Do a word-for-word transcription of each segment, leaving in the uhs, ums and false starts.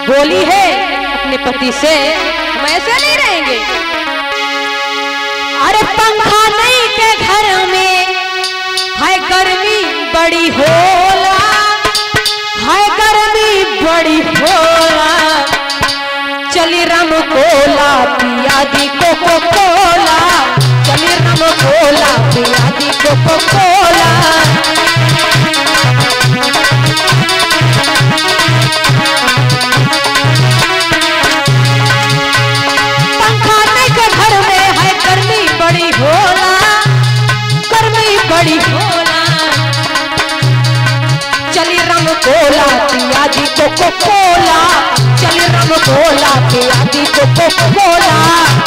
बोली है अपने पति से, हम ऐसे नहीं रहेंगे। अरे पंखा नहीं के घर में है गर्मी बड़ी होला, है गर्मी बड़ी होला। चली रम कोला पिया दी कोको कोला, चली रम कोला पिया दी कोको कोला। पंखा नहीं के घर में है गर्मी बड़ी होला, गर्मी बड़ी होला। चली रम कोला पिया दी कोको कोला, चली रम कोला पिया दी कोको कोला।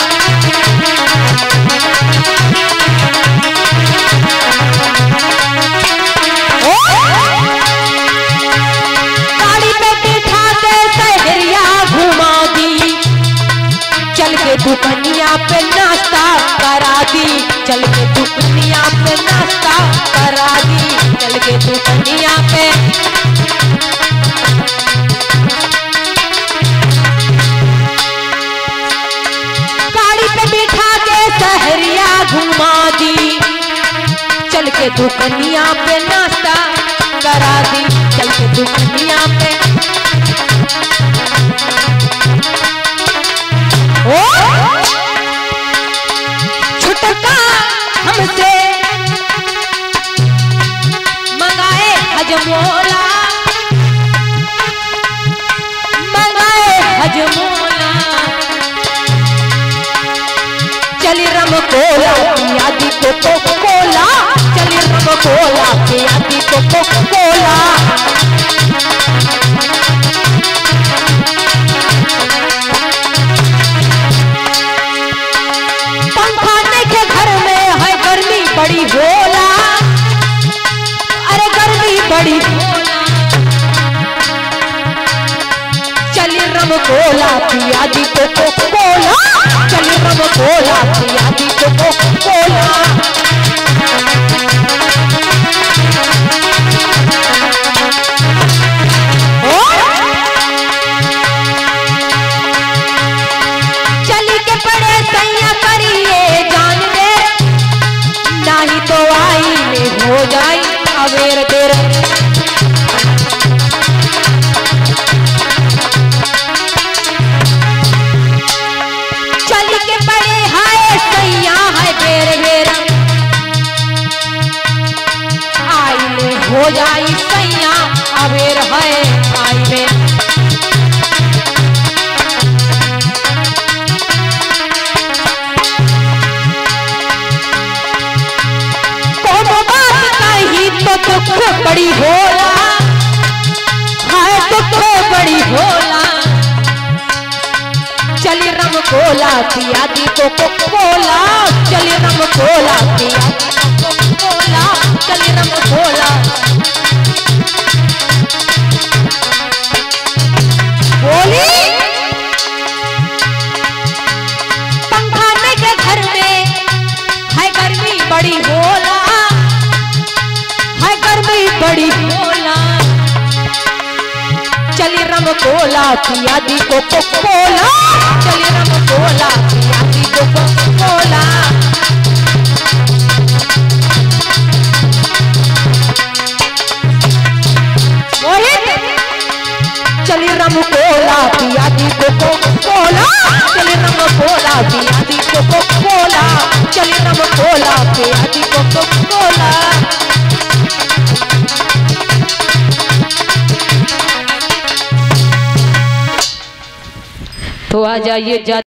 गाड़ी पे बिठा के सहरिया घुमा दी, चल के दुकनिया पे नाश्ता करा दी, चल के दुकनिया पे नाश्ता करा दी, चल के दुकनिया पे। गाड़ी पे बिठा के सहरिया घुमा दी, चल के दुकनिया पे नाश्ता करा दी, चल के दुकनिया पे। ओ छुटका हमसे मंगाए हजमोला, मंगाए हजमोला। चली रम कोला पिया दी कोको कोला, चली रम कोला पिया दी कोको कोला। पंखा नहीं के घर में है गर्मी बड़ी होला, अरे गर्मी बड़ी होला। चली रम कोला पिया दी कोको कोला, चली रम कोला पिया दी कोको कोला। चली के पड़े सैया करिए जान दे, नहीं तो आई में हो जाई अवेर देर। चली के पड़े हाय सैया है बेर बेर, आई में हो जाई सैया अवेर है आई में। तो दुख बड़ी होला, हाय दुख बड़ी होला। चली रम कोला पिया दी कोको कोला, चली रम कोला पिया दी कोको कोला, चली रम कोला। बोली पंखा नहीं के घर में है गर्मी बड़ी होला, गर्मी बड़ी होला। चली रम कोला पिया दी कोको कोला, चली रम कोला पिया दी कोको कोला। चली रम कोला पिया दी कोको कोला, चली रम कोला पिया दी कोको कोला, चली रम कोला पिया दी कोको कोला। तो आ जाइए जा